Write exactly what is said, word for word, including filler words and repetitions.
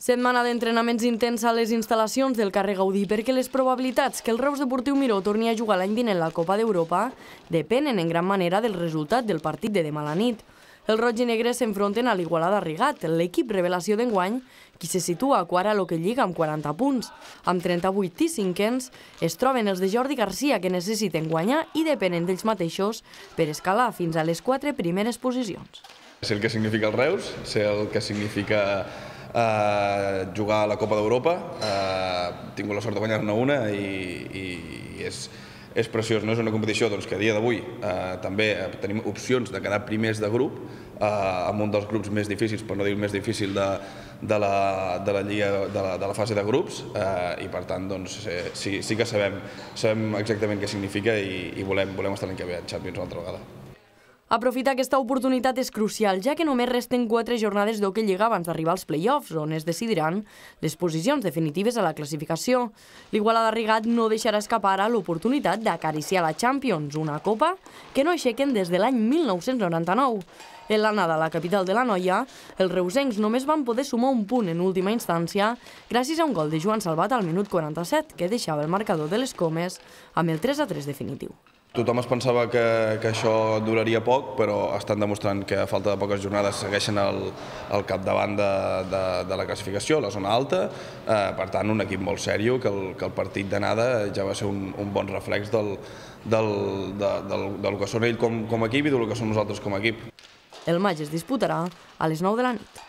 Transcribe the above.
Setmana d'entrenaments intens a les instal·lacions del carrer Gaudí perquè les probabilitats que el Reus Deportiu Miró torni a jugar l'any vinent la Copa d'Europa depenen en gran manera del resultat del partit de demà a la nit. Els roig i negres s'enfronten a l'Igualada Rigat, l'equip revelació d'enguany, qui se situa a quart a l'Hockey Lliga amb quaranta punts. Amb trenta-vuit i cinquens es troben els de Jordi Garcia, que necessiten guanyar i depenen d'ells mateixos per escalar fins a les quatre primeres posicions. Sé el que significa el Reus, sé el que significa eh, jugar a la Copa d'Europa. Eh, he tingut la sort de guanyar-ne una i, i és, és preciós. No és una competició doncs, que a dia d'avui eh, també tenim opcions de quedar primers de grup eh, amb un dels grups més difícils, per no dir el més difícil de, de, la, de, la, lliga, de, la, de la fase de grups eh, i per tant doncs, eh, sí, sí que sabem, sabem exactament què significa i, i volem, volem estar l'any que ve en Champions una altra vegada. Aprofitar aquesta oportunitat és crucial, ja que només resten quatre jornades d'Hockey Lliga abans d'arribar als play-offs, on es decidiran les posicions definitives a la classificació. L'Igualada Rigat no deixarà escapar a l'oportunitat d'acariciar la Champions, una copa que no aixequen des de l'any mil nou-cents noranta-nou. En l'anada a la capital de la Noia, els reusencs només van poder sumar un punt en última instància gràcies a un gol de Joan Salvat al minut quaranta-set, que deixava el marcador de les Comes amb el tres a tres definitiu. Tothom es pensava que, que això duraria poc, però estan demostrant que a falta de poques jornades segueixen al, al capdavant de, de, de la classificació, la zona alta. Eh, per tant, un equip molt sèrio, que el, que el partit d'anada ja va ser un, un bon reflex del, del, de, del, del que són ells com, com a equip i del que som nosaltres com a equip. El maig es disputarà a les nou de la nit.